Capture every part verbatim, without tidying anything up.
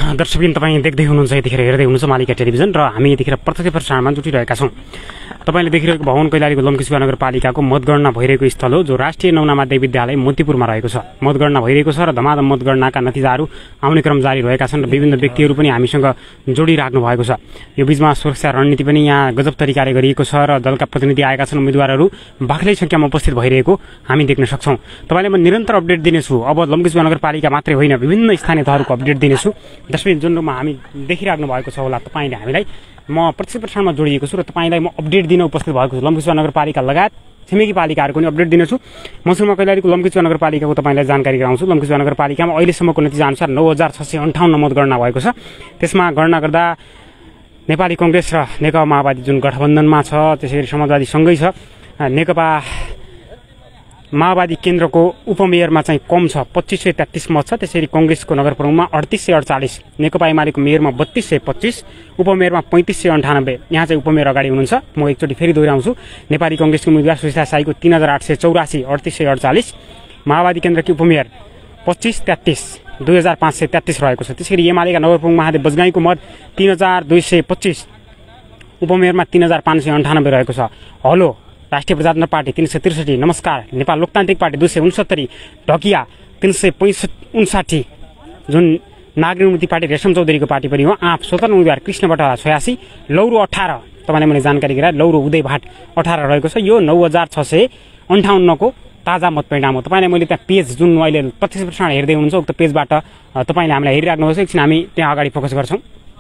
दर्शकबिन तपाईँ देख्दै हुनुहुन्छ, यतिखेर हेर्दै हुनुहुन्छ मालिका टेलिभिजन र हामी यतिखेर प्रत्यक्ष प्रसारणमा जुटिरहेका छौँ। तपाईँले देखिरहेको भवन कैलालीको लम्कीसुवा नगरपालिकाको मतगणना भइरहेको स्थल हो, जो राष्ट्रिय नौना माध्यमिक विद्यालय मोतीपुरमा रहेको छ। मतगणना भइरहेको छ र धमाधम मतगणनाका नतिजाहरू आउने क्रम जारी रहेका छन् र विभिन्न व्यक्तिहरू पनि हामीसँग जोडिराख्नु भएको छ। यो बीचमा सुरक्षा रणनीति पनि यहाँ गजब तरिकाले गरिएको छ र दलका प्रतिनिधि आएका छन्। उम्मेदवारहरू बाक्लै सङ्ख्यामा उपस्थित भइरहेको हामी देख्न सक्छौँ। तपाईँलाई म निरन्तर अपडेट दिनेछु। अब लम्कीसुवा नगरपालिका मात्रै होइन, विभिन्न स्थानीय तहहरूको अपडेट दिनेछु। जसमा जुन रूपमा हामी देखिराख्नु भएको छ होला तपाईँले हामीलाई, म प्रत्यक्ष प्रसारणमा जोडिएको छु र तपाईँलाई म अपडेट दिन उपस्थित भएको छु। लम्कीसुवा नगरपालिका लगायत छिमेकी पालिकाहरूको पनि अपडेट दिनेछु। मसुरमा कैलालीको लम्कीसुवा नगरपालिकाको तपाईँलाई जानकारी गराउँछु। लम्कीसुवा नगरपालिकामा अहिलेसम्मको नतिजा अनुसार नौ हजार छ सय अन्ठाउन्न मतगणना भएको छ। त्यसमा गणना गर्दा नेपाली कङ्ग्रेस र नेकपा माओवादी जुन गठबन्धनमा छ, त्यसै गरी समाजवादी सँगै छ। नेकपा माओवादी केन्द्रको उपमेयरमा चाहिँ कम छ, पच्चिस सय तेत्तिस मत छ। त्यसरी कङ्ग्रेसको नगर प्रमुखमा अडतिस सय अडचालिस, नेकपा एमालेको मेयरमा बत्तीस सय पच्चिस, उपमेयरमा पैँतिस सय अन्ठानब्बे। यहाँ चाहिँ उपमेयर अगाडि हुनुहुन्छ। म एकचोटि फेरि दोहोऱ्याउँछु। नेपाली कङ्ग्रेसको उम्मेदवार सुशीला साईको तीन हजार आठ सय चौरासी, अडतिस सय अडचालिस। माओवादी केन्द्रकी उपमेयर पच्चिस तेत्तिस, दुई हजार पाँच सय तेत्तिस रहेको छ। त्यसरी एमालेका नगर प्रमुख महादेव बजगाईको मत तीन हजार दुई सय पच्चिस, उपमेयरमा तीन हजार पाँच सय अन्ठानब्बे रहेको छ। हलो राष्ट्रिय प्रजातन्त्र पार्टी तीन सय त्रिसठी, नमस्कार नेपाल लोकतान्त्रिक पार्टी दुई सय उनसत्तरी, ढकिया तीन सय पैँसठी उन्साठी, जुन नागरिक मुक्ति पार्टी रेशम चौधरीको पार्टी पनि हो। आँप स्वतन्त्र उम्मेदवार कृष्ण बटवाला छयासी, लौरो अठार, तपाईँलाई मैले जानकारी गराएँ, लौरो उदय भाट अठार रहेको छ। यो नौ हजार छ सय अन्ठाउन्नको ताजा मत परिणाम हो। तपाईँलाई मैले त्यहाँ पेज जुन अहिले प्रत्यक्ष प्रसारण हेर्दै हुनुहुन्छ, उक्त पेजबाट तपाईँले हामीलाई हेरिराख्नुहोस्। एकछिन हामी त्यहाँ अगाडि फोकस गर्छौँ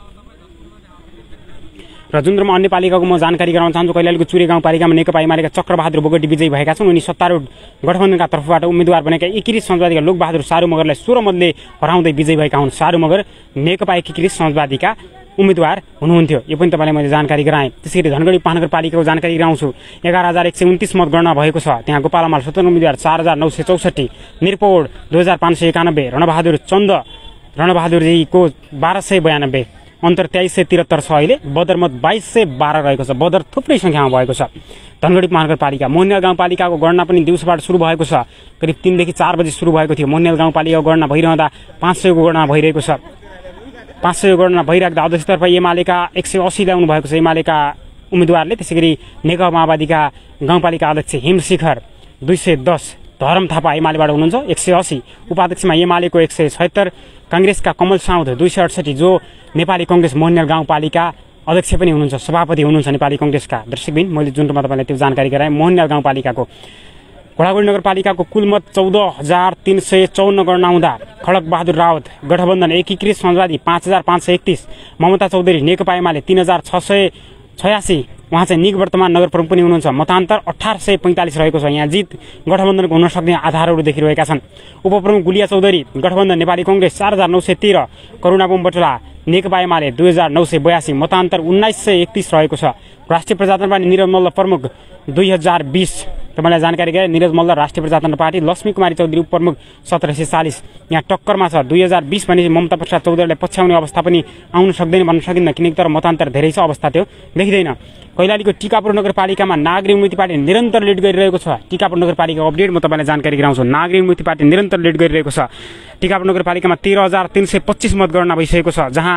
र जुन क्रममा अन्य पालिकाको म जानकारी गराउन चाहन्छु। कैलालीको चुरे गाउँपालिकामा नेकपा एमालेका चक्रबहादुर बोगटी विजयी भएका छन्। उनी सत्तारूढ गठबन्धनका तर्फबाट उम्मेदवार बनेका एकीकृत समाजवादीका लोकबहादुर सारू मगरलाई सोह्र मतले हराउँदै विजयी भएका हुन्। सारू मगर नेकपा एकीकृत समाजवादीका उम्मेदवार हुनुहुन्थ्यो। यो पनि तपाईँलाई मैले जानकारी गराएँ। त्यसै गरी धनगढी महानगरपालिकाको जानकारी गराउँछु। एघार हजार एक सय उन्तिस मतगणना भएको छ। त्यहाँ गोपालमाल स्वतन्त्र उम्मेदवार चार हजार नौ सय चौसठी, निरपौड दुई हजार पाँच सय एकानब्बे, रणबहादुर चन्द रणबहादुरजीको बाह्र सय बयानब्बे, अन्तर तेइस सय त्रिहत्तर छ। अहिले बदरमत बाइस सय बाह्र रहेको छ। बदर थुप्रै सङ्ख्यामा भएको छ। धनगढी महानगरपालिका मोहनियाल गाउँपालिकाको गणना पनि दिउँसोबाट सुरु भएको छ। करिब तीनदेखि चार बजी सुरु भएको थियो। मोहनियाल गाउँपालिकाको गणना भइरहँदा पाँच सयको गणना भइरहेको छ। पाँच सयको गणना भइराख्दा अध्यक्षतर्फ एमालेका एक सय अस्सी ल्याउनु भएको छ एमालेका उम्मेदवारले। त्यसै गरी नेकपा माओवादीका गाउँपालिका अध्यक्ष हिमशिखर दुई सय दस, धरम थापा एमालेबाट हुनुहुन्छ एक सय अस्सी, उपाध्यक्षमा एमालेको एक सय छयत्तर, काङ्ग्रेसका कमल साउद दुई सय अडसठी, जो नेपाली कङ्ग्रेस मोहनियाल गाउँपालिका अध्यक्ष पनि हुनुहुन्छ, सभापति हुनुहुन्छ नेपाली कङ्ग्रेसका। दर्शकबिन मैले जुन रूपमा तपाईँलाई त्यो जानकारी गराएँ। मोहनियाल गाउँपालिकाको घोडागुडी नगरपालिकाको कुल मत चौध हजार तीन सय चौन्न गणना हुँदा खडक बहादुर रावत गठबन्धन एकीकृत समाजवादी पाँच हजार पाँच सय एकतिस, ममता चौधरी नेकपा एमाले तीन हजार छ सय छयासी, उहाँ चाहिँ निवर्तमान नगर प्रमुख पनि हुनुहुन्छ। मतान्तर अठार सय पैँतालिस रहेको छ। यहाँ जित गठबन्धनको हुन सक्ने आधारहरू देखिरहेका छन्। उपप्रमुख गुलिया चौधरी गठबन्धन नेपाली कङ्ग्रेस चार हजार नौ सय तेह्र, करुणाबम बटुला नेकपा एमाले दुई हजार नौ सय बयासी, मतान्तर उन्नाइस सय एकतिस रहेको छ। राष्ट्रिय प्रजातन्त्र पार्टी निरज मल्ल प्रमुख दुई हजार बिस, तपाईँलाई जानकारी गरे निरज मल्ल राष्ट्रिय प्रजातन्त्र पार्टी, लक्ष्मी कुमारी चौधरी उपप्रमुख सत्र सय चालिस। यहाँ टक्करमा छ। दुई हजार बिस भनेपछि ममता प्रसाद चौधरीलाई पछ्याउने अवस्था पनि आउन सक्दैन भन्न सकिन्न, किनकि तर मतान्तर धेरै छ, अवस्था त्यो देखिँदैन। कैलालीको टिकापुर नगरपालिकामा नागरिक मुक्ति पार्टी निरन्तर लिड गरिरहेको छ। टिकापुर नगरपालिकाको अपडेट म तपाईँलाई जानकारी गराउँछु। नागरिक मुक्ति पार्टी निरन्तर लिड गरिरहेको छ। टिकापुर नगरपालिकामा तेह्र हजार तीन सय पच्चिस मतगणना भइसकेको छ, जहाँ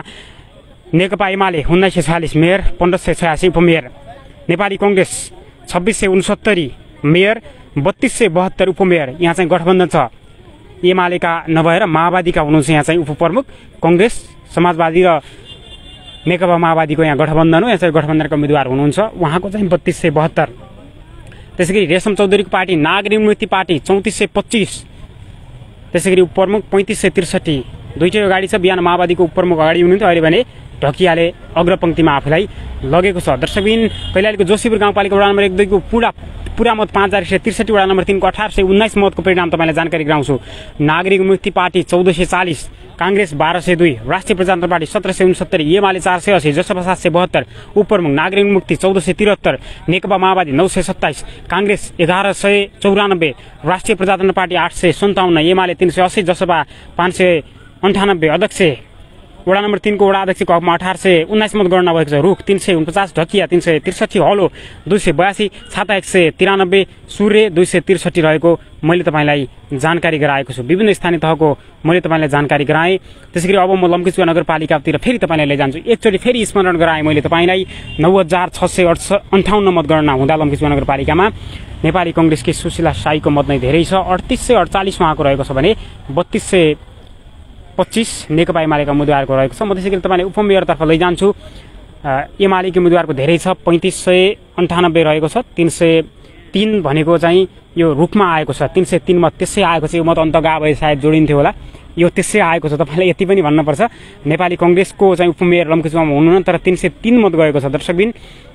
नेकपा एमाले उन्नाइस सय छयालिस मेयर, पन्ध्र सय छयासी उपमेयर, नेपाली कङ्ग्रेस छब्बिस सय उनसत्तरी मेयर, बत्तीस सय बहत्तर उपमेयर। यहाँ चाहिँ गठबन्धन छ। एमालेका नभएर माओवादीका हुनुहुन्छ यहाँ चाहिँ उपप्रमुख। कङ्ग्रेस समाजवादी र नेकपा माओवादीको यहाँ गठबन्धन हो। यहाँ चाहिँ गठबन्धनका उम्मेदवार हुनुहुन्छ, उहाँको चाहिँ बत्तीस सय बहत्तर। त्यसै गरी रेशम चौधरीको पार्टी नागरिक मुक्ति पार्टी चौतिस सय पच्चिस, त्यसै गरी उपप्रमुख पैँतिस सय त्रिसठी। दुईटै अगाडि छ। बिहान माओवादीको उपप्रमुख अगाडि हुनुहुन्थ्यो, अहिले भने ढकियाले अग्रपङ्क्तिमा आफूलाई लगेको छ। दर्शकबिन कैलालीको जोशीपुर गाउँपालिका वडा नम्बर एक दुईको पुरा पुरा मत पाँच हजार एक सय त्रिसठी, वडा नम्बर तिनको अठार सय उन्नाइस मतको परिणाम तपाईँलाई जानकारी गराउँछु। नागरिक मुक्ति पार्टी चौध सय चालिस, काङ्ग्रेस बाह्र सय दुई, राष्ट्रिय प्रजातन्त्र पार्टी सत्र सय उनसत्तरी, एमाले चार सय अस्सी, जसपा सात सय बहत्तर, उपप्रमुख नागरिक मुक्ति चौध सय त्रिहत्तर, नेकपा माओवादी नौ सय सत्ताइस, काङ्ग्रेस एघार सय चौरानब्बे, राष्ट्रिय प्रजातन्त्र पार्टी आठ सय सन्ताउन्न, एमाले तीन सय अस्सी, जसपा पाँच सय अन्ठानब्बे, अध्यक्ष वडा नम्बर तीन को वडा अध्यक्षको हकमा अठार सय उन्नाइस मत गणना भएको छ। रुख तीन सय उनपचास, ढकिया तीन सय त्रिसठी, हलो दुई सय बयासी, छाता एक सय तिरानब्बे, सूर्य दुई सय त्रिसठी रहेको मैले तपाईँलाई जानकारी गराएको छु। विभिन्न स्थानीय तहको मैले तपाईँलाई जानकारी गराएँ। त्यसै गरी अब म लम्कीचुवा नगरपालिकातिर फेरि तपाईँलाई लैजान्छु। एकचोटि फेरि स्मरण गराएँ मैले तपाईँलाई। नौ हजार छ सय अठ अन्ठाउन्न मतगणना हुँदा लम्कीचुवा नगरपालिकामा नेपाली कङ्ग्रेसकी सुशीला साईको मत नै धेरै छ। अडतिस सय अडचालिस उहाँको रहेको छ भने बत्तीस सय पच्चिस नेकपा एमालेका उम्मेद्वारको रहेको छ। म त्यसै गरी तपाईँलाई उपमेयरतर्फ लैजान्छु। एमालेको उम्मेद्वारको धेरै छ, पैँतिस सय अन्ठानब्बे रहेको छ। तिन सय तीन भनेको चाहिँ यो रुखमा आएको छ। तीन सय तीन मत त्यसै आएको छ। यो मत अन्तगा भए सायद जोडिन्थ्यो होला। यो त्यसै आएको छ। तपाईँलाई यति पनि भन्नुपर्छ, नेपाली कङ्ग्रेसको चाहिँ उपमेयर लम्कीचुवामा हुनुहुन्न, तर तीन सय तीन मत गएको छ। दर्शकबिन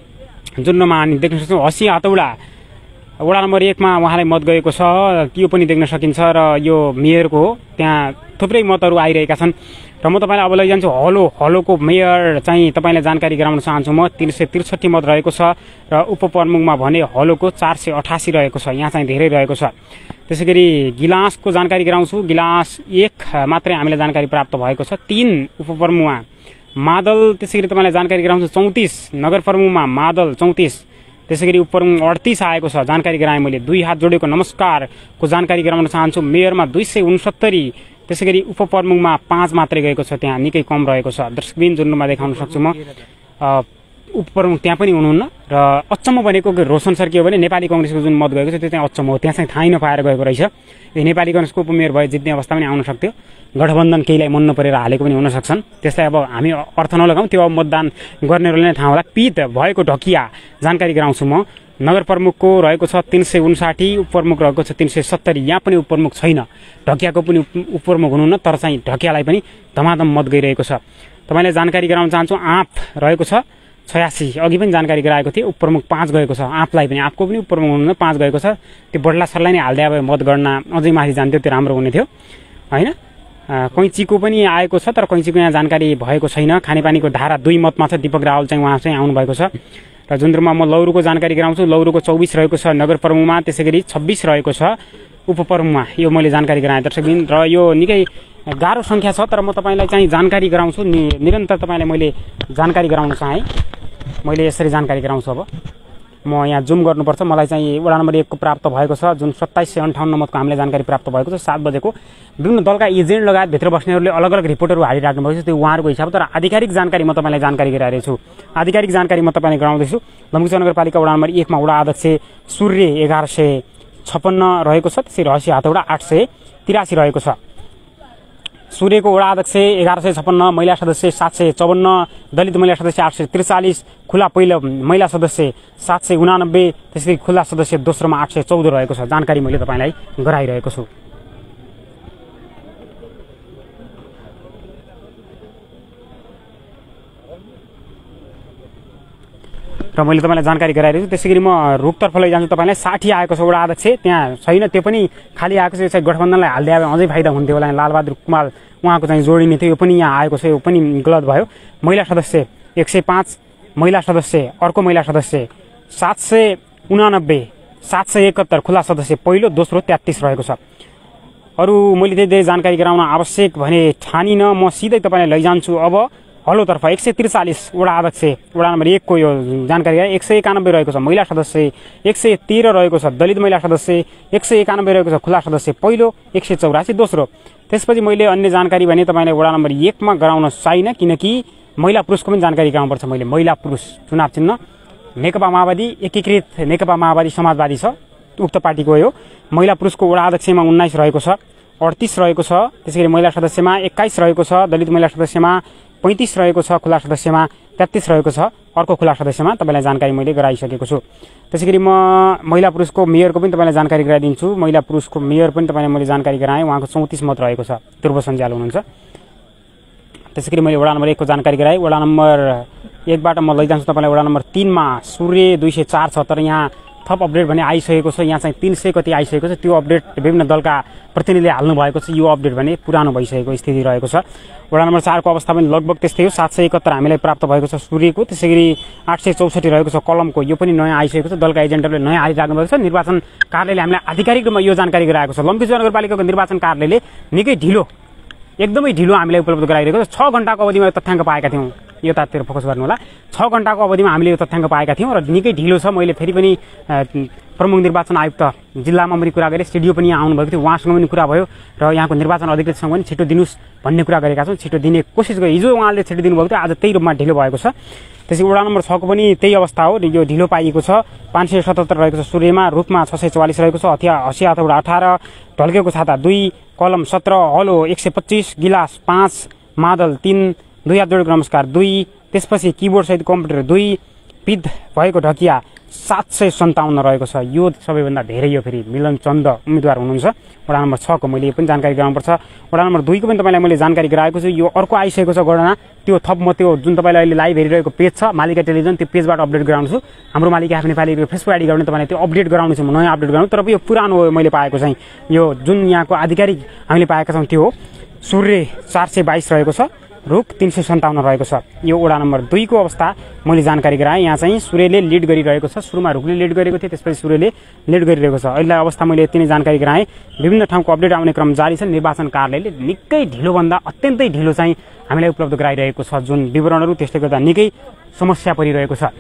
जुनमा हामी देख्न सक्छौँ हसी हातौडा वडा नम्बर एकमा उहाँलाई मत गएको छ, त्यो पनि देख्न सकिन्छ। र यो मेयरको हो, त्यहाँ थुप्रै मतहरू आइरहेका छन्। र म तपाईँलाई अब लैजान्छु हलो। हलोको मेयर चाहिँ तपाईँलाई जानकारी गराउन चाहन्छु म। तीन सय त्रिसठी मत रहेको छ र उपप्रमुखमा भने हलोको चार सय अठासी रहेको छ। यहाँ चाहिँ धेरै रहेको छ। त्यसै गरी गिलासको जानकारी गराउँछु। गिलास एक मात्रै हामीलाई जानकारी प्राप्त भएको छ। तीन उपप्रमुखमा मादल। त्यसै गरी तपाईँलाई जानकारी गराउँछु चौतिस, नगर प्रमुखमा मादल चौतिस। त्यसै गरी उपप्रमुख अडतिस आएको छ। जानकारी गराएँ मैले। दुई हात जोडेको नमस्कारको जानकारी गराउन चाहन्छु। मेयरमा दुई सय उनसत्तरी। त्यसै गरी उपप्रमुखमा पाँच मात्रै गएको छ, त्यहाँ निकै कम रहेको छ। दर्शकबिन जुन रूपमा देखाउन सक्छु म, उपप्रमुख त्यहाँ पनि हुनुहुन्न। र अचम्म भनेको रोशन सर के हो भने नेपाली कङ्ग्रेसको जुन मत गएको छ त्यो चाहिँ अचम्म हो। त्यहाँ चाहिँ थाहै नपाएर गएको रहेछ। यो नेपाली कङ्ग्रेसको उपमेयर भए जित्ने अवस्था पनि आउन सक्थ्यो। गठबन्धन केहीलाई मन नपरेर हालेको पनि हुन सक्छन्। त्यसलाई अब हामी अर्थ नलगाउँ, त्यो अब मतदान गर्नेहरूले नै थाहा होला। पित भएको ढकिया जानकारी गराउँछु म। नगर प्रमुखको रहेको छ तीन सय उन्साठी, उपप्रमुख रहेको छ तीन सय सत्तरी। यहाँ पनि उपप्रमुख छैन, ढकियाको पनि उपप्रमुख हुनुहुन्न, तर चाहिँ ढकियालाई पनि धमाधम मत गइरहेको छ। तपाईँलाई जानकारी गराउन चाहन्छु आँप रहेको छ छयासी। अघि पनि जानकारी गराएको थिएँ, उपप्रमुख पाँच गएको छ। आँपलाई पनि, आँपको पनि उपप्रमुख हुनुहुन्न, पाँच गएको छ। त्यो बडला सरलाई नै हाल्दै अब मतगणना अझै माथि जान्थ्यो, त्यो राम्रो हुने थियो होइन। कैँचीको पनि आएको छ, तर कैँचीको यहाँ जानकारी भएको छैन। खानेपानीको धारा दुई मतमा छ। दीपक रावल चाहिँ उहाँ चाहिँ आउनुभएको छ। र जुन रूपमा म लौरुको जानकारी गराउँछु। लौरुको चौबिस रहेको छ नगर प्रमुखमा। त्यसै गरी छब्बिस रहेको छ उपप्रमुखमा। यो मैले जानकारी गराएँ दर्शकबिन। र यो निकै गाह्रो सङ्ख्या छ, तर म तपाईँलाई चाहिँ जानकारी गराउँछु। नि निरन्तर तपाईँलाई मैले जानकारी गराउन चाहेँ। मैले यसरी जानकारी गराउँछु। अब म यहाँ जुम गर्नुपर्छ। मलाई चाहिँ वडा नम्बर एकको प्राप्त भएको छ, जुन सत्ताइस सय अन्ठाउन्न मतको हामीलाई जानकारी प्राप्त भएको छ। सात बजेको विभिन्न दलका एजेन्ट लगायत भित्र बस्नेहरूले अलग अलग रिपोर्टहरू हालिराख्नु भएको छ, त्यो उहाँहरूको हिसाब। तर आधिकारिक जानकारी म तपाईँलाई जानकारी गराइरहेको छु। आधिकारिक जानकारी म तपाईँलाई गराउँदैछु। लम्कीचुवा नगरपालिका वडा नम्बर एकमा वडा अध्यक्ष सूर्य एघार सय छप्पन्न रहेको छ। त्यसरी हसी हातौडा आठ सय तिरासी रहेको छ। सूर्यको वडा अध्यक्ष एघार सय छप्पन्न, महिला सदस्य सात सय चौवन्न, दलित महिला सदस्य आठ सय त्रिचालिस, खुला पहिलो महिला सदस्य सात सय उनानब्बे, त्यसै गरी खुला सदस्य दोस्रोमा आठ सय चौध रहेको छ। जानकारी मैले तपाईँलाई गराइरहेको छु। र मैले तपाईँलाई जानकारी गराइरहेको छु। त्यसै गरी म रुखतर्फ लैजान्छु। तपाईँलाई साठी आएको छ वडा अध्यक्ष, त्यहाँ छैन, त्यो पनि खाली आएको छ। यो चाहिँ गठबन्धनलाई हाल्दै आयो अझै फाइदा हुन्थ्यो होला। लालबहादुर कुमार उहाँको चाहिँ जोडिने थियो, यो पनि यहाँ आएको छ, यो पनि गलत भयो। महिला सदस्य एक सय पाँच, महिला सदस्य अर्को महिला सदस्य सात सय उनानब्बे, सात सय एकहत्तर, खुला सदस्य पहिलो दोस्रो तेत्तिस रहेको छ। अरू मैले त्यही जानकारी गराउन आवश्यक भने ठानिन, म सिधै तपाईँलाई लैजान्छु। अब हलोतर्फ एक सय त्रिचालिस वडा अध्यक्ष वडा नम्बर एकको यो जानकारी गराए। एक सय एकानब्बे रहेको छ महिला सदस्य, एक सय तेह्र रहेको छ दलित महिला सदस्य, एक सय एकानब्बे रहेको छ खुला सदस्य पहिलो, एक सय चौरासी दोस्रो। त्यसपछि मैले अन्य जानकारी भने तपाईँलाई वडा नम्बर एकमा गराउन चाहिनँ, किनकि महिला पुरुषको पनि जानकारी गराउनुपर्छ मैले। महिला पुरुष चुनाव चिन्ह नेकपा माओवादी एकीकृत नेकपा माओवादी समाजवादी छ, उक्त पार्टीको हो। महिला पुरुषको वडा अध्यक्षमा उन्नाइस रहेको छ, अडतिस रहेको छ। त्यसै गरी महिला सदस्यमा एक्काइस रहेको छ, दलित महिला सदस्यमा पैँतिस रहेको छ, खुला सदस्यमा तेत्तिस रहेको छ। अर्को खुला सदस्यमा तपाईँलाई जानकारी मैले गराइसकेको छु। त्यसै गरी म महिला पुरुषको मेयरको पनि तपाईँलाई जानकारी गराइदिन्छु। महिला पुरुषको मेयर पनि तपाईँलाई मैले जानकारी गराएँ, उहाँको चौतिस मत रहेको छ, ध्रुव सञ्जाल हुनुहुन्छ। त्यसै गरी मैले वडा नम्बर एकको जानकारी गराएँ। वडा नम्बर एकबाट म लैजान्छु तपाईँलाई वडा नम्बर तीनमा सूर्य दुई सय चार छ, तर यहाँ थप अपडेट भने आइसकेको छ। यहाँ चाहिँ तीन सय कति आइसकेको छ, त्यो अपडेट विभिन्न दलका प्रतिनिधिले हाल्नु भएको छ। यो अपडेट भने पुरानो भइसकेको स्थिति रहेको छ। वडा नम्बर चारको अवस्था पनि लगभग त्यस्तै हो, सात सय एकहत्तर हामीलाई प्राप्त भएको छ सूर्यको। त्यसै गरी आठ सय चौसठी रहेको छ कलमको, यो पनि नयाँ आइसकेको छ। दलका एजेन्टहरूले नयाँ हालिराख्नु भएको छ। निर्वाचन कार्यालयले हामीलाई आधिकारिक रूपमा यो जानकारी गराएको छ। लम्कीचुवा नगरपालिकाको निर्वाचन कार्यालयले निकै ढिलो एकदमै ढिलो हामीलाई उपलब्ध गराइरहेको छ। छ घण्टाको अवधिमा यो तथ्याङ्क पाएका थियौँ, यतातिर फोकस गर्नु होला। छ घण्टाको अवधिमा हामीले यो तथ्याङ्क पाएका थियौँ र निकै ढिलो छ। मैले फेरि पनि प्रमुख निर्वाचन आयुक्त जिल्लामा पनि कुरा गरेँ, सिडिओ पनि यहाँ आउनुभएको थियो, उहाँसँग पनि कुरा भयो र यहाँको निर्वाचन अधिकृतसँग पनि छिटो दिनुहोस् भन्ने कुरा गरेका छौँ। छिटो दिने कोसिस गरेँ, हिजो उहाँले छिटो दिनुभएको थियो, आज त्यही रूपमा ढिलो भएको छ। त्यसै वडा नम्बर छको पनि त्यही अवस्था हो, यो ढिलो पाइएको छ। पाँच सय सतहत्तर रहेको छ सूर्यमा, रुखमा छ सय चौवालिस रहेको छ, हथिया हसिया अथवा अठार, ढल्केको छाता दुई, कलम सत्र, हलो एक सय पच्चिस, गिलास पाँच, मादल तीन, दुई हात जोडेको नमस्कार दुई, त्यसपछि किबोर्ड सहित कम्प्युटर दुई, पिद भएको ढकिया सात सय सन्ताउन्न रहेको छ। यो सबैभन्दा धेरै यो फेरि मिलन चन्द उम्मेदवार हुनुहुन्छ वडा नम्बर छको। मैले यो पनि जानकारी गराउनुपर्छ। वडा नम्बर दुईको पनि तपाईँलाई मैले जानकारी गराएको छु। यो अर्को आइसकेको छ गणना, त्यो थप म त्यो जुन तपाईँलाई अहिले लाइभ हेरिरहेको पेज छ मालिका टेलिभिजन, त्यो पेजबाट अपडेट गराउँछु। हाम्रो मालिका आफ्नो नेपाली फेसबुक आइडी गर्ने तपाईँलाई त्यो अपडेट गराउनु छु, म नयाँ अपडेट गराउनु। तर यो पुरानो मैले पाएको चाहिँ यो जुन यहाँको आधिकारिक हामीले पाएका छौँ त्यो हो। सूर्य चार सय बाइस रहेको छ, रुख तीन सय सन्ताउन्न रहेको छ। यो वडा नम्बर दुईको अवस्था मैले जानकारी गराएँ। यहाँ चाहिँ सूर्यले लिड गरिरहेको छ, सुरुमा रुखले लिड गरेको थियो, त्यसपछि सूर्यले लिड गरिरहेको छ। अहिले अवस्था मैले यति नै जानकारी गराएँ। विभिन्न ठाउँको अपडेट आउने क्रम जारी छ। निर्वाचन कार्यालयले निकै ढिलोभन्दा अत्यन्तै ढिलो चाहिँ हामीलाई उपलब्ध गराइरहेको छ जुन विवरणहरू, त्यसले गर्दा निकै समस्या परिरहेको छ।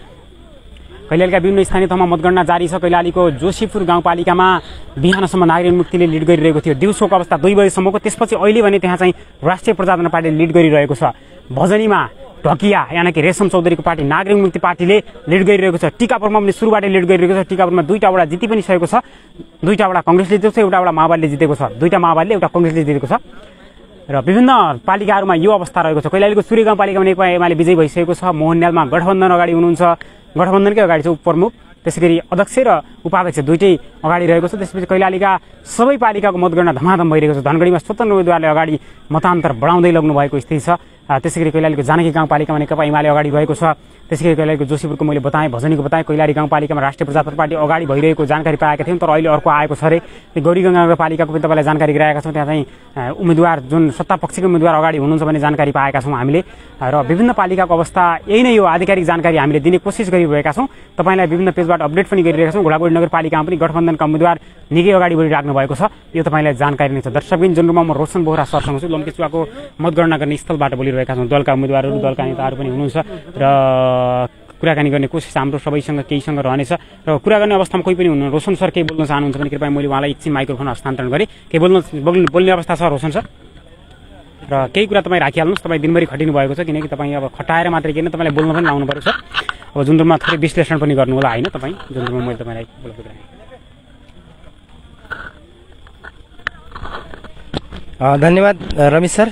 कैलालीका विभिन्न स्थानीय तहमा मतगणना जारी छ। कैलालीको जोशीपुर गाउँपालिकामा बिहानसम्म नागरिक मुक्तिले लिड गरिरहेको थियो, दिउँसोको अवस्था दुई बजेसम्मको। त्यसपछि अहिले भने त्यहाँ चाहिँ राष्ट्रिय प्रजातन्त्र पार्टीले लिड गरिरहेको छ। भजनीमा ढकिया यानि कि रेशम चौधरीको पार्टी नागरिक मुक्ति पार्टीले लिड गरिरहेको छ। टिकापुरमा पनि सुरुबाटै लिड गरिरहेको छ। टिकापुरमा दुईटा वडा जिति पनि सकेको छ, दुईटा वडा कङ्ग्रेसले जितेको छ, एउटा वडा माओवादीले जितेको छ, दुईटा माओवादीले एउटा कङ्ग्रेसले जितेको छ। र विभिन्न पालिकाहरूमा यो अवस्था रहेको छ। कैलालीको सूर्य गाउँपालिकामा नेकपा एमाले विजयी भइसकेको छ। मोहनल्यालमा गठबन्धन अगाडि हुनुहुन्छ, गठबन्धनकै अगाडि छ उपप्रमुख, त्यसै गरी अध्यक्ष र उपाध्यक्ष दुइटै अगाडि रहेको छ। त्यसपछि कैलालीका सबै पालिकाको मतगणना धमाधम भइरहेको छ। धनगढीमा स्वतन्त्र उम्मेदवारले अगाडि मतान्तर बढाउँदै लग्नु भएको स्थिति छ। त्यसै गरी कैलालीको जानकी गाउँपालिकामा नेकपा एमाले अगाडि भएको छ। त्यसै गरी कैलालीको जोशीपुरको मैले बताएँ, भजनीको बताएँ। कैलाली गाउँपालिकामा राष्ट्रिय प्रजातन्त्र पार्टी अगाडि भइरहेको जानकारी पाएका थियौँ, तर अहिले अर्को आएको छ अरे। गौरीगङ्गा नगरपालिकाको पनि तपाईँलाई जानकारी गराएका छौँ। त्यहाँ चाहिँ उम्मेदवार जुन सत्तापक्षको उम्मेदवार अगाडि हुनुहुन्छ भन्ने जानकारी पाएका छौँ हामीले। र विभिन्न पालिकाको अवस्था यही नै यो आधिकारिक जानकारी हामीले दिने कोसिस गरिरहेका छौँ। तपाईँलाई विभिन्न पेजबाट अपडेट पनि गरिरहेका छौँ। घोडाबोडी नगरपालिकामा पनि गठबन्धनका उम्मेदवार निकै अगाडि बढिराख्नु भएको छ। यो तपाईँलाई जानकारी नै छ। दर्शकबिन जुन रूपमा म रोशन बोहरा सरसँग छु, लम्केचुवाको मतगणना गर्ने स्थलबाट बोलिरहेका छौँ। दलका उम्मेदवारहरू, दलका नेताहरू पनि हुनुहुन्छ र कुराकानी गर्ने कोसिस हाम्रो सबैसँग केहीसँग रहनेछ। र कुरा गर्ने अवस्थामा कोही पनि हुनु। रोशन सर केही बोल्न चाहनुहुन्छ भने कृपया मैले उहाँलाई एकछिन माइक्रोफोन हस्तान्तरण गरेँ। केही बोल्न बोल्ने अवस्था छ रोशन सर? र केही कुरा तपाईँ राखिहाल्नुहोस्। तपाईँ दिनभरि खटिनु भएको छ, किनकि तपाईँ अब खटाएर मात्रै किन तपाईँलाई बोल्न पनि लाउनु पऱ्यो सर। अब जुन रूपमा थोरै विश्लेषण पनि गर्नु होला होइन, तपाईँ जुन रूपमा मैले तपाईँलाई बोलेको गराएँ। धन्यवाद रमेश सर।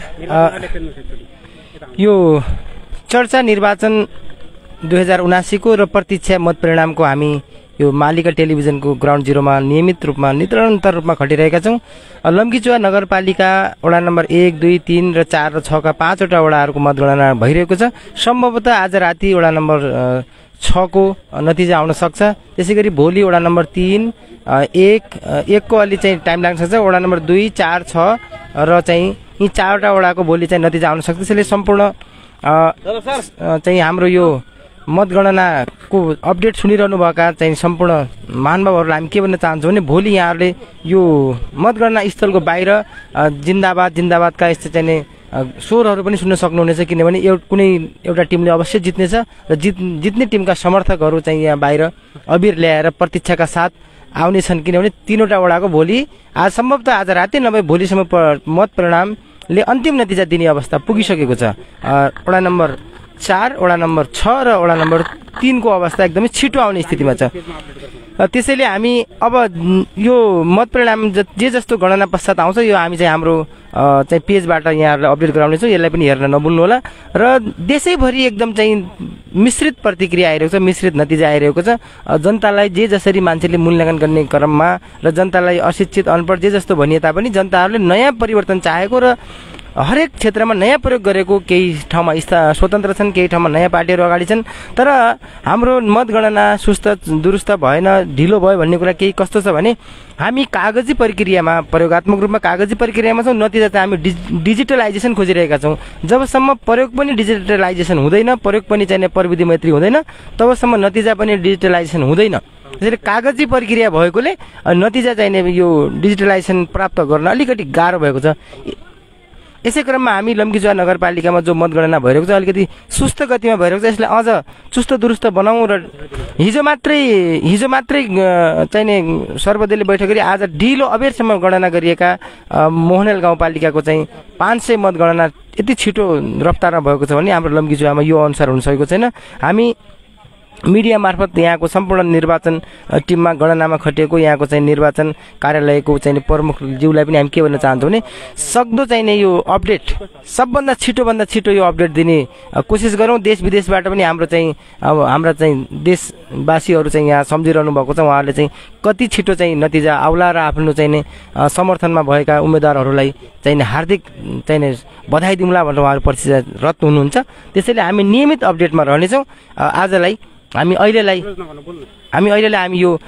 यो चर्चा निर्वाचन दुई हजार उनासीको र प्रतीक्षा मत परिणामको हामी यो मालिका टेलिभिजनको ग्राउन्ड जिरोमा नियमित रूपमा निरन्तर रूपमा खटिरहेका छौँ। लम्कीचुवा नगरपालिका वडा नम्बर एक दुई तीन र चार र छका पाँचवटा वडाहरूको मतगणना भइरहेको छ। सम्भवतः आज राति वडा नम्बर छको नतिजा आउन सक्छ। त्यसै गरी भोलि वडा नम्बर तीन एक एकको अलि चाहिँ टाइम लाग्न सक्छ। वडा नम्बर दुई चार छ र चाहिँ यी चारवटा वडाको भोलि चाहिँ नतिजा आउन सक्छ। त्यसैले सम्पूर्ण चाहिँ हाम्रो यो मतगणनाको अपडेट सुनिरहनुभएका चाहिँ सम्पूर्ण महानुभावहरूलाई हामी के भन्न चाहन्छौँ भने भोलि यहाँहरूले यो मतगणना स्थलको बाहिर जिन्दाबाद जिन्दाबादका यस्तो चाहिँ स्वरहरू पनि सुन्न सक्नुहुनेछ, किनभने एउटा कुनै एउटा टिमले अवश्य जित्नेछ र जित जित्ने टिमका समर्थकहरू चाहिँ यहाँ बाहिर अबिर ल्याएर प्रतीक्षाका साथ आउनेछन्। किनभने तीनवटा वडाको भोलि आज सम्भवतः आज राति नभए भोलिसम्म मत परिणामले अन्तिम नतिजा दिने अवस्था पुगिसकेको छ। वडा नम्बर चार, वडा नम्बर छ र वडा नम्बर तीनको अवस्था एकदमै छिटो आउने स्थितिमा छ। त्यसैले हामी अब यो मत परिणाम जे जस्तो गणना पश्चात आउँछ यो हामी चाहिँ हाम्रो चाहिँ पेजबाट यहाँहरूलाई अपडेट गराउनेछौँ। यसलाई पनि हेर्न नभुल्नु होला। र देशैभरि एकदम चाहिँ मिश्रित प्रतिक्रिया आइरहेको छ, मिश्रित नतिजा आइरहेको छ। जनतालाई जे जसरी मान्छेले मूल्याङ्कन गर्ने क्रममा र जनतालाई अशिक्षित अनपढ जे जस्तो भनिए तापनि जनताहरूले नयाँ परिवर्तन चाहेको र हरेक क्षेत्रमा नयाँ प्रयोग गरेको केही ठाउँमा स्वतन्त्र छन्, केही ठाउँमा नयाँ पार्टीहरू अगाडि छन्। तर हाम्रो मतगणना सुस्त दुरुस्त भएन, ढिलो भयो भन्ने कुरा केही कस्तो छ भने हामी कागजी प्रक्रियामा प्रयोगात्मक रूपमा कागजी प्रक्रियामा छौँ। नतिजा चाहिँ हामी डिजिटलाइजेसन खोजिरहेका छौँ। जबसम्म प्रयोग पनि डिजिटलाइजेसन हुँदैन, प्रयोग पनि चाहिँ प्रविधि मैत्री हुँदैन, तबसम्म नतिजा पनि डिजिटलाइजेसन हुँदैन। त्यसैले कागजी प्रक्रिया भएकोले नतिजा चाहिने यो डिजिटलाइजेसन प्राप्त गर्न अलिकति गाह्रो भएको छ। यसै क्रममा हामी लम्कीचुवा नगरपालिकामा जो मतगणना भइरहेको छ अलिकति सुस्त गतिमा भइरहेको छ। यसलाई अझ चुस्त दुरुस्त बनाउँ र हिजो मात्रै हिजो मात्रै चाहिने सर्वदलीय बैठक गरी आज ढिलो अबेरसम्म गणना गरिएका मोहनल गाउँपालिकाको चाहिँ पाँच सय मतगणना यति छिटो रफ्तारमा भएको छ भने हाम्रो लम्कीचुवामा यो अनुसार हुन सकेको छैन। हामी मिडिया मार्फत यहाँको सम्पूर्ण निर्वाचन टिममा गणनामा खटिएको यहाँको चाहिँ निर्वाचन कार्यालयको चाहिँ प्रमुख ज्यूलाई पनि हामी के भन्न चाहन्छौँ भने सक्दो चाहिने यो अपडेट सबभन्दा छिटोभन्दा छिटो यो अपडेट दिने कोसिस गरौँ। देश विदेशबाट पनि हाम्रो चाहिँ अब हाम्रा चाहिँ देशवासीहरू चाहिँ यहाँ सम्झिरहनु भएको छ। उहाँहरूले चाहिँ कति छिटो चाहिँ नतिजा आउला र आफ्नो चाहिने समर्थनमा भएका उम्मेदवारहरूलाई चाहिने हार्दिक चाहिने बधाई दिउँला भनेर उहाँहरू प्रतिशत हुनुहुन्छ। त्यसैले हामी नियमित अपडेटमा रहनेछौँ। आजलाई हामी अहिलेलाई हामी अहिलेलाई हामी यो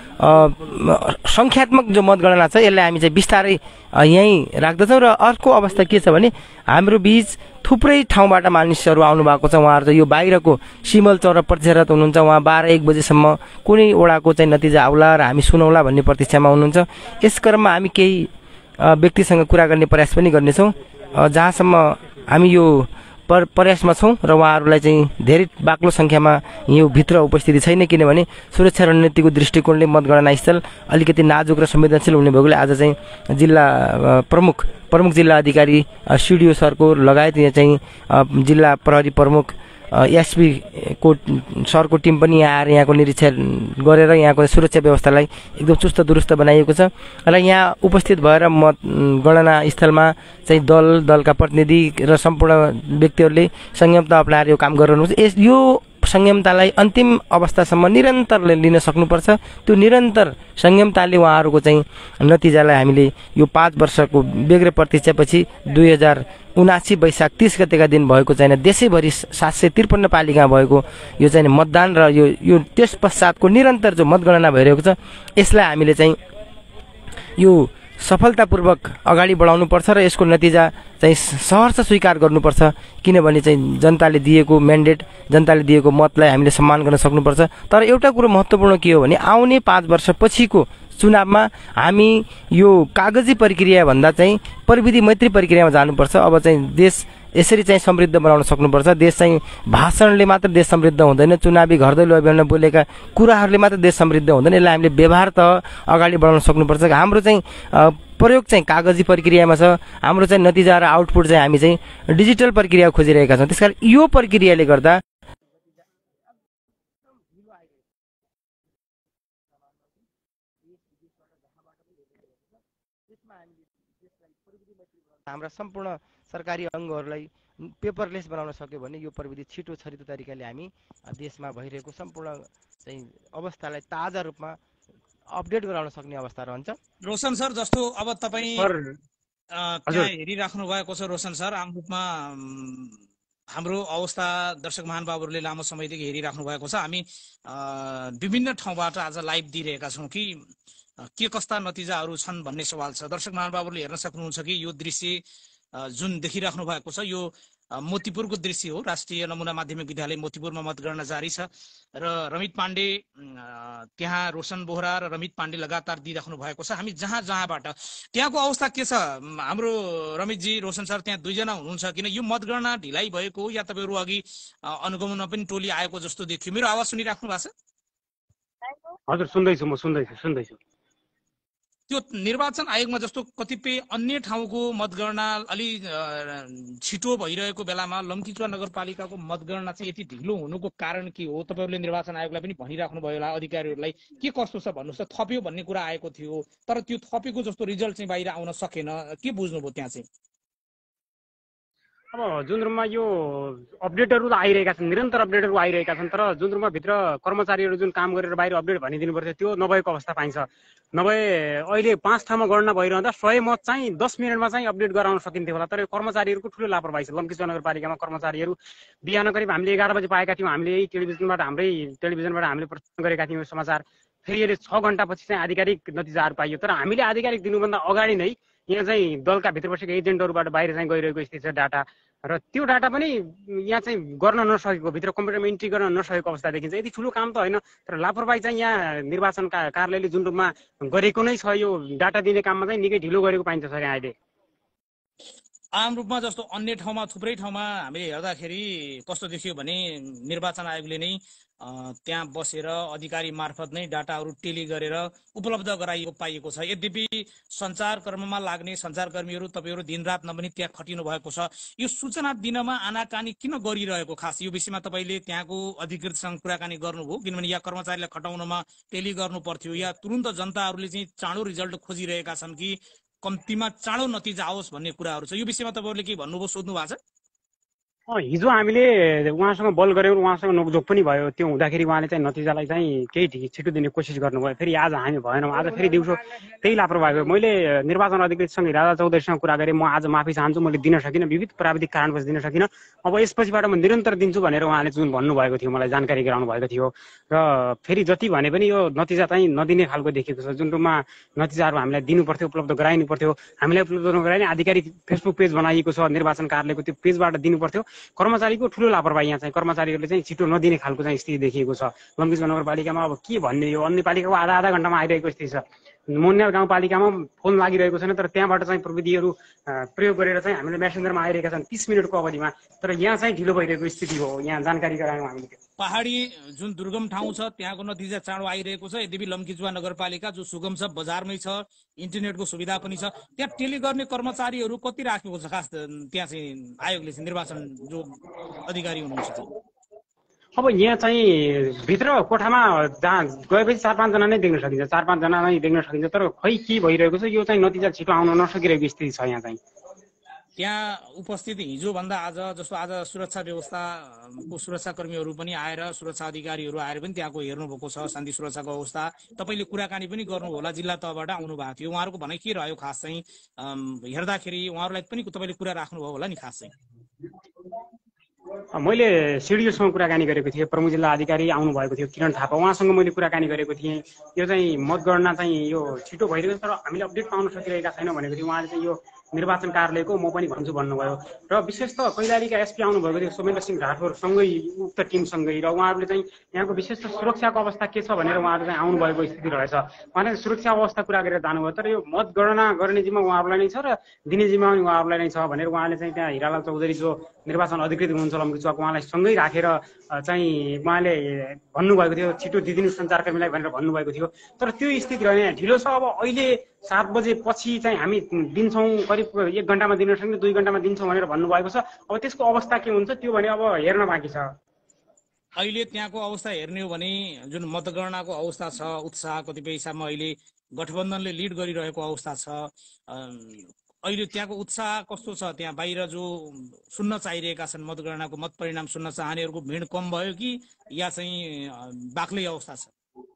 सङ्ख्यात्मक जो मतगणना छ यसलाई हामी चाहिँ बिस्तारै यहीँ राख्दछौँ। र अर्को अवस्था के छ भने हाम्रो बिच थुप्रै ठाउँबाट मानिसहरू आउनु भएको छ। उहाँहरू चाहिँ यो बाहिरको सिमल चौर प्रतिशत हुनुहुन्छ। उहाँ बाह्र एक बजेसम्म कुनै वडाको चाहिँ नतिजा आउला र हामी सुनौला भन्ने प्रतीक्षामा हुनुहुन्छ। यस क्रममा हामी केही व्यक्तिसँग कुरा गर्ने प्रयास पनि गर्नेछौँ। जहाँसम्म हामी यो पर प्रयासमा छौँ र उहाँहरूलाई चाहिँ धेरै बाक्लो सङ्ख्यामा यो भित्र उपस्थिति छैन, किनभने सुरक्षा रणनीतिको दृष्टिकोणले मतगणना स्थल अलिकति नाजुक र संवेदनशील हुने भएकोले आज चाहिँ जिल्ला प्रमुख प्रमुख जिल्ला अधिकारी सिडिओ सरको लगायत यहाँ चाहिँ जिल्ला प्रहरी प्रमुख एसपी को सरको टिम पनि यहाँ आएर यहाँको निरीक्षण गरेर यहाँको सुरक्षा व्यवस्थालाई एकदम चुस्त दुरुस्त बनाइएको छ। र यहाँ उपस्थित भएर मत गणना स्थलमा चाहिँ दल दलका प्रतिनिधि र सम्पूर्ण व्यक्तिहरूले संयमता अप्नाएर यो काम गरिरहनुहुन्छ। यस यो संयमतालाई अन्तिम अवस्थासम्म निरन्तर लिन सक्नुपर्छ। त्यो निरन्तर संयमताले उहाँहरूको चाहिँ नतिजालाई हामीले यो पाँच वर्षको बेग्र प्रतीक्षापछि दुई हजार उनासी वैशाख तीस गतेका दिन भएको चाहिँ देशैभरि सात सय त्रिपन्न पालिकामा भएको यो चाहिँ मतदान र यो यो त्यस पश्चातको निरन्तर जो मतगणना भइरहेको छ यसलाई हामीले चाहिँ यो सफलतापूर्वक अगाडि बढाउनुपर्छ र यसको नतिजा चाहिँ सहर्ष स्वीकार गर्नुपर्छ। किनभने चाहिँ जनताले दिएको म्यान्डेट जनताले दिएको मतलाई हामीले सम्मान गर्न सक्नुपर्छ। तर एउटा कुरो महत्त्वपूर्ण के हो भने आउने पाँच वर्षपछिको चुनावमा हामी यो कागजी प्रक्रिया भन्दा चाहिँ प्रविधि मैत्री प्रक्रियामा जानुपर्छ। अब चाहिँ देश यसरी चाहिँ समृद्ध बनाउन सक्नुपर्छ। देश चाहिँ भाषणले मात्र देश समृद्ध हुँदैन, चुनावी घर दैलो अभियानमा बोलेका कुराहरूले मात्र देश समृद्ध हुँदैन। यसलाई हामीले व्यवहार त अगाडि बढाउन सक्नुपर्छ। हाम्रो चाहिँ प्रयोग चाहिँ कागजी प्रक्रियामा छ, हाम्रो चाहिँ नतिजा र आउटपुट चाहिँ हामी चाहिँ डिजिटल प्रक्रिया खोजिरहेका छौँ। त्यसकारण यो प्रक्रियाले गर्दा हाम्रा सम्पूर्ण सरकारी अङ्गहरूलाई पेपरलेस बनाउन सक्यो भने यो प्रविधि छिटो छरितो तरिकाले हामी देशमा भइरहेको सम्पूर्ण चाहिँ अवस्थालाई ताजा रूपमा अपडेट गराउन सक्ने अवस्था रहन्छ। रोशन सर, जस्तो अब तपाईँ त्यहाँ हेरिराख्नु भएको छ रोशन सर, आम रूपमा हाम्रो अवस्था दर्शक महानुभावहरूले लामो समयदेखि हेरिराख्नु भएको छ। हामी विभिन्न ठाउँबाट आज लाइभ दिइरहेका छौँ कि के कस्ता नतिजाहरू छन् भन्ने सवाल छ। दर्शक महानुभावहरूले हेर्न सक्नुहुन्छ कि यो दृश्य जुन देखिराख्नु भएको छ यो मोतीपुरको दृश्य हो। राष्ट्रिय नमुना माध्यमिक विद्यालय मोतीपुरमा मतगणना जारी छ र रमित पाण्डे त्यहाँ रोशन बोहरा र रमित पाण्डे लगातार दिइराख्नु भएको छ। हामी जहाँ जहाँबाट त्यहाँको अवस्था के छ हाम्रो रमितजी, रोशन सर, त्यहाँ दुईजना हुनुहुन्छ किन यो मतगणना ढिलाइ भएको या तपाईँहरू अघि अनुगमनमा पनि टोली आएको जस्तो देखियो। मेरो आवाज सुनिराख्नु भएको छ? हजुर, सुन्दैछु, म सुन्दैछु सुन्दैछु त्यो निर्वाचन आयोगमा जस्तो कतिपय अन्य ठाउँको मतगणना अलि छिटो भइरहेको बेलामा लम्कीचुवा नगरपालिकाको मतगणना चाहिँ यति ढिलो हुनुको कारण के हो? तपाईँहरूले निर्वाचन आयोगलाई पनि भनिराख्नु भयो होला, अधिकारीहरूलाई के कस्तो छ भन्नुहोस् त। थप्यो भन्ने कुरा आएको थियो तर त्यो थपेको जस्तो रिजल्ट चाहिँ बाहिर आउन सकेन, के बुझ्नुभयो त्यहाँ चाहिँ? अब जुन रूपमा यो अपडेटहरू त आइरहेका छन्, निरन्तर अपडेटहरू आइरहेका छन्, तर जुन रूपमा भित्र कर्मचारीहरू जुन काम गरेर बाहिर अपडेट भनिदिनु पर्छ त्यो नभएको अवस्था पाइन्छ। नभए अहिले पाँच ठाउँमा गणना भइरहँदा सय मत चाहिँ दस मिनटमा चाहिँ अपडेट गराउन सकिन्थ्यो होला। तर कर्मचारीहरूको ठुलो लापरवाही छ। लम्कीचुवा नगरपालिकामा कर्मचारीहरू बिहान करिब हामीले एघार बजी पाएका थियौँ। हामीले यही टेलिभिजनबाट हाम्रै टेलिभिजनबाट हामीले प्रसारण गरेका थियौँ समाचार। फेरि अहिले छ घन्टापछि चाहिँ आधिकारिक नतिजाहरू पाइयो। तर हामीले आधिकारिक दिनुभन्दा अगाडि नै यहाँ चाहिँ दलका भित्र बसेका एजेन्टहरूबाट बाहिर चाहिँ गइरहेको स्थिति छ डाटा, र त्यो डाटा पनि यहाँ चाहिँ गर्न नसकेको, भित्र कम्प्युटरमा इन्ट्री गर्न नसकेको अवस्था देखिन्छ। यति ठुलो काम त होइन, तर लापरवाही चाहिँ यहाँ निर्वाचन कार्यालयले जुन रूपमा गरेको नै छ यो डाटा दिने काममा चाहिँ निकै ढिलो गरेको पाइन्छ सर। यहाँ अहिले आम रूपमा जस्तो अन्य ठाउँमा थुप्रै ठाउँमा हामीले हेर्दाखेरि कस्तो देखियो भने निर्वाचन आयोगले नै त्यहाँ बसेर अधिकारी मार्फत नै डाटाहरू टेली गरेर उपलब्ध गराइएको पाइएको छ। यद्यपि सञ्चारकर्ममा लाग्ने सञ्चारकर्मीहरू तपाईँहरू दिनरात नभनी त्यहाँ खटिनु भएको छ। यो सूचना दिनमा आनाकानी किन गरिरहेको, खास यो विषयमा तपाईँले त्यहाँको अधिकृतसँग कुराकानी गर्नुभयो? किनभने यहाँ कर्मचारीलाई खटाउनमा टेली गर्नु पर्थ्यो, या तुरुन्त जनताहरूले चाहिँ चाँडो रिजल्ट खोजिरहेका छन् कि कम्तीमा चाँडो नतिजा आओस् भन्ने कुराहरू छ। यो विषयमा तपाईँहरूले के भन्नुभयो, सोध्नु भएको छ? हिजो हामीले उहाँसँग बल गऱ्यौँ, उहाँसँग नोकझोक पनि भयो। त्यो हुँदाखेरि उहाँले चाहिँ नतिजालाई चाहिँ केही छिटो दिने कोसिस गर्नुभयो। फेरि आज हामी भएनौँ, आज फेरि दिउँसो त्यही लापरवाही भयो। मैले निर्वाचन अधिकृतसँग राजा चौधरीसँग कुरा गरेँ, म आज माफी चाहन्छु, मैले दिन सकिनँ, विविध प्राविधिक कारणपछि दिन सकिनँ, अब यसपछिबाट म निरन्तर दिन्छु भनेर उहाँले जुन भन्नुभएको थियो, मलाई जानकारी गराउनु भएको थियो। र फेरि जति भने पनि यो नतिजा चाहिँ नदिने खालको देखिएको छ। जुन रूपमा नतिजाहरू हामीलाई दिनु पर्थ्यो, उपलब्ध गराइनु पर्थ्यो, हामीलाई उपलब्ध नगराइने आधिकारिक फेसबुक पेज बनाइएको छ निर्वाचन कार्यालयको, त्यो पेजबाट दिनु पर्थ्यो। कर्मचारीको ठुलो लापरवाही यहाँ चाहिँ, कर्मचारीहरूले चाहिँ छिटो नदिने खालको चाहिँ स्थिति देखिएको छ लम्कीगञ्ज नगरपालिकामा। अब के भन्ने, यो अन्य पालिकाको आधा आधा घन्टामा आइरहेको स्थिति छ। मोन्याल गाउँपालिकामा फोन लागिरहेको छैन, तर त्यहाँबाट चाहिँ प्रविधिहरू प्रयोग गरेर चाहिँ हामीले मेसेन्जरमा आइरहेका छन् तीस मिनटको अवधिमा, तर यहाँ चाहिँ ढिलो भइरहेको स्थिति हो। यहाँ जानकारी गरायौँ हामीले। पहाडी जुन दुर्गम ठाउँ छ त्यहाँको नतिजा चाँडो आइरहेको छ। यद्यपि लम्कीजुवा नगरपालिका जो सुगम छ, बजारमै छ, इन्टरनेटको सुविधा पनि छ, त्यहाँ टेली गर्ने कर्मचारीहरू कति राखेको छ खास त्यहाँ चाहिँ आयोगले चाहिँ, निर्वाचन जो अधिकारी हुनुहुन्छ? अब यहाँ चाहिँ भित्र कोठामा जहाँ गएपछि चार पाँचजना नै देख्न सकिन्छ, चार पाँचजना नै देख्न सकिन्छ, तर खै के भइरहेको छ यो चाहिँ नतिजा छिटो आउन नसकिरहेको स्थिति छ यहाँ चाहिँ। त्यहाँ उपस्थिति हिजोभन्दा आज, जस्तो आज सुरक्षा व्यवस्थाको सुरक्षाकर्मीहरू पनि आएर, सुरक्षा अधिकारीहरू आएर पनि त्यहाँको हेर्नुभएको छ शान्ति सुरक्षाको अवस्था। तपाईँले कुराकानी पनि गर्नु होला, जिल्ला तहबाट आउनु भएको थियो, उहाँहरूको भनाइ के रह्यो खास चाहिँ हेर्दाखेरि? उहाँहरूलाई पनि तपाईँले कुरा राख्नुभयो होला नि खास चाहिँ? मैले सिडिओसँग कुराकानी गरेको थिएँ, प्रमुख जिल्ला अधिकारी आउनु भएको थियो किरण थापा, उहाँसँग मैले कुराकानी गरेको थिएँ। यो चाहिँ मतगणना चाहिँ यो छिटो भइरहेको छ, तर हामीले अपडेट पाउन सकिरहेका छैनौँ भनेको थियो। उहाँले चाहिँ यो निर्वाचन कार्यालयको म पनि भन्छु भन्नुभयो। र विशेष त कैलालीका एसपी आउनुभएको थियो सोमेन्द्र सिंह राठौरसँगै, उक्त टिमसँगै, र उहाँहरूले चाहिँ यहाँको विशेष त सुरक्षाको अवस्था के छ भनेर उहाँहरू चाहिँ आउनुभएको स्थिति रहेछ। उहाँले सुरक्षा अवस्था कुरा गरेर जानुभयो, तर यो मतगणना गर्ने जिम्मा उहाँहरूलाई नै छ र दिने जिम्मा पनि उहाँहरूलाई नै छ भनेर उहाँले चाहिँ त्यहाँ हिरालाल चौधरी जो निर्वाचन अधिकृत हुनुहुन्छ लम्कीचुवाको, उहाँलाई सँगै राखेर चाहिँ उहाँले भन्नुभएको थियो छिटो दिदिनु सञ्चारकर्मीलाई भनेर भन्नुभएको थियो। तर त्यो स्थिति रहेन, ढिलो छ। अब अहिले सात बजे पछि चाहिँ हामी दिन्छौँ, करिब एक घन्टामा दिन सक्ने, दुई घन्टामा दिन्छौँ भनेर भन्नुभएको छ। अब त्यसको अवस्था के हुन्छ त्यो भने अब हेर्न बाँकी छ। अहिले त्यहाँको अवस्था हेर्ने हो भने जुन मतगणनाको अवस्था छ, उत्साह कतिपय हिसाबमा अहिले गठबन्धनले लिड गरिरहेको अवस्था छ। अहिले त्यहाँको उत्साह कस्तो छ? त्यहाँ बाहिर जो सुन्न चाहिरहेका छन् मतगणनाको मत परिणाम सुन्न चाहनेहरूको भिड कम भयो कि या चाहिँ बाक्लै अवस्था छ?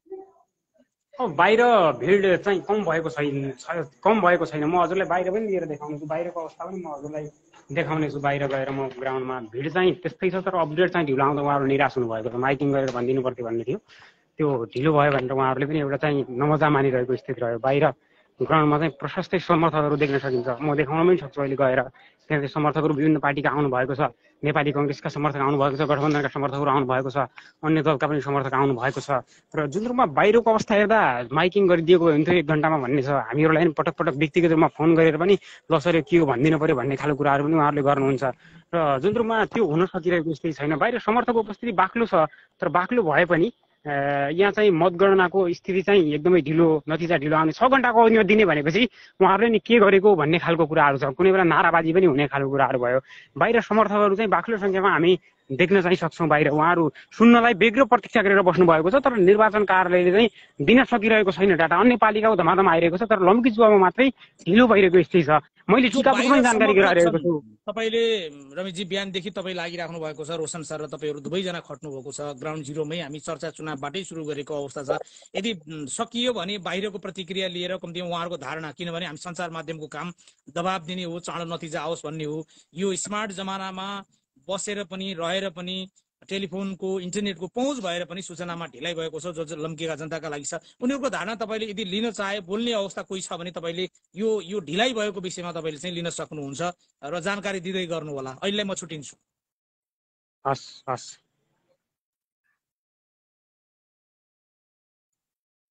अब बाहिर भिड चाहिँ कम भएको छैन, कम भएको छैन। म हजुरलाई बाहिर पनि लिएर देखाउनेछु, बाहिरको अवस्था पनि म हजुरलाई देखाउनेछु। बाहिर गएर म ग्राउन्डमा भिड चाहिँ त्यस्तै छ, तर अपडेट चाहिँ ढिलो आउँदा उहाँहरू निराश हुनुभएको छ। माइकिङ गरेर भनिदिनु पर्थ्यो भन्ने थियो, त्यो ढिलो भयो भनेर उहाँहरूले पनि एउटा चाहिँ नमजा मानिरहेको स्थिति रह्यो। बाहिर ग्राउन्डमा चाहिँ प्रशस्तै समर्थकहरू देख्न सकिन्छ, म देखाउन पनि सक्छु अहिले गएर। त्यहाँ समर्थकहरू विभिन्न पार्टीका आउनु भएको छ, नेपाली कङ्ग्रेसका समर्थक आउनु भएको छ, गठबन्धनका समर्थकहरू आउनु भएको छ, अन्य दलका पनि समर्थक आउनु भएको छ। र जुन रूपमा बाहिरको अवस्था हेर्दा माइकिङ गरिदिएको हुन्थ्यो एक घन्टामा भन्ने छ। हामीहरूलाई पनि पटक पटक व्यक्तिगत रूपमा फोन गरेर पनि ल सर के हो भनिदिनु पर्यो भन्ने खालको कुराहरू पनि उहाँहरूले गर्नुहुन्छ। र जुन रूपमा त्यो हुन सकिरहेको स्थिति छैन। बाहिर समर्थकको उपस्थिति बाक्लो छ, तर बाक्लो भए पनि यहाँ चाहिँ मतगणनाको स्थिति चाहिँ एकदमै ढिलो, नतिजा ढिलो आउने। छ घन्टाको अवधिमा दिने भनेपछि उहाँहरूले नि के गरेको भन्ने खालको कुराहरू छ। कुनै बेला नाराबाजी पनि हुने खालको कुराहरू भयो। बाहिर समर्थकहरू चाहिँ बाक्लो सङ्ख्यामा हामी देख्न चाहिँ सक्छौँ। बाहिर उहाँहरू सुन्नलाई बेग्रो प्रतीक्षा गरेर बस्नु भएको छ, तर निर्वाचन कार्यालयले चाहिँ दिन सकिरहेको छैन डाटा। अन्य पालिकाको धमाधम आइरहेको छ, तर लम्कीचुवामा मात्रै ढिलो भइरहेको स्थिति छ। मैले टिकापुको पनि जानकारी गराइरहेको छु। तपाईँले रमेशजी बिहानदेखि तपाईँ लागिराख्नु भएको छ, रोशन सर र तपाईँहरू दुवैजना खट्नु भएको छ। ग्राउन्ड जिरोमै हामी चर्चा चुनावबाटै सुरु गरेको अवस्था छ। यदि सकियो भने बाहिरको प्रतिक्रिया लिएर कम्तीमा उहाँहरूको धारणा, किनभने हामी सञ्चार माध्यमको काम दबाब दिने हो, चाँडो नतिजा आओस् भन्ने हो। यो स्मार्ट जमानामा बसेर पनि रहेर पनि टेलिफोनको इन्टरनेटको पहुँच भएर पनि सूचनामा ढिलाइ भएको छ, जो लम्केका जनताका लागि छ। उनीहरूको धारणा तपाईँले यदि लिन चाहे, बोल्ने अवस्था कोही छ भने तपाईँले यो यो ढिलाइ भएको विषयमा तपाईँले चाहिँ लिन सक्नुहुन्छ र जानकारी दिँदै गर्नु होला। अहिले म छुट्टिन्छु। हस् हस्।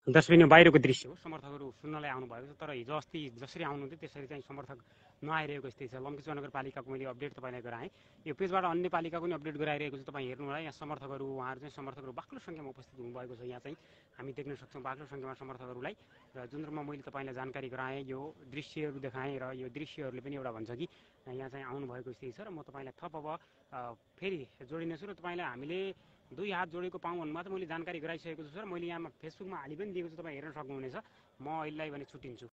दर्शक बाहिरको दृश्य हो, समर्थकहरू सुन्नलाई आउनुभएको छ, तर हिजो अस्ति जसरी आउनुहुन्थ्यो त्यसरी चाहिँ समर्थक नआइरहेको स्थिति छ। लम्कीचुवा नगरपालिकाको मैले अपडेट तपाईँलाई गराएँ। यो पेजबाट अन्य पालिकाको पनि अपडेट गराइरहेको छु, तपाईँ हेर्नु होला। यहाँ समर्थकहरू उहाँहरू चाहिँ समर्थकहरू बाक्लो सङ्ख्यामा उपस्थित हुनुभएको छ। यहाँ चाहिँ हामी देख्न सक्छौँ बाक्लो सङ्ख्यामा समर्थकहरूलाई, र जुन रूपमा मैले तपाईँलाई जानकारी गराएँ, यो दृश्यहरू देखाएँ, र यो दृश्यहरूले पनि एउटा भन्छ कि यहाँ चाहिँ आउनुभएको स्थिति छ। र म तपाईँलाई थप अब फेरि जोडिनेछु, र तपाईँलाई हामीले दुई हात जोडेको पाउँ भन्नु मात्र मैले जानकारी गराइसकेको छु सर। मैले यहाँ फेसबुकमा हालि पनि दिएको छु, तपाईँ हेर्न सक्नुहुनेछ। म अहिलेलाई भने छुट्टिन्छु।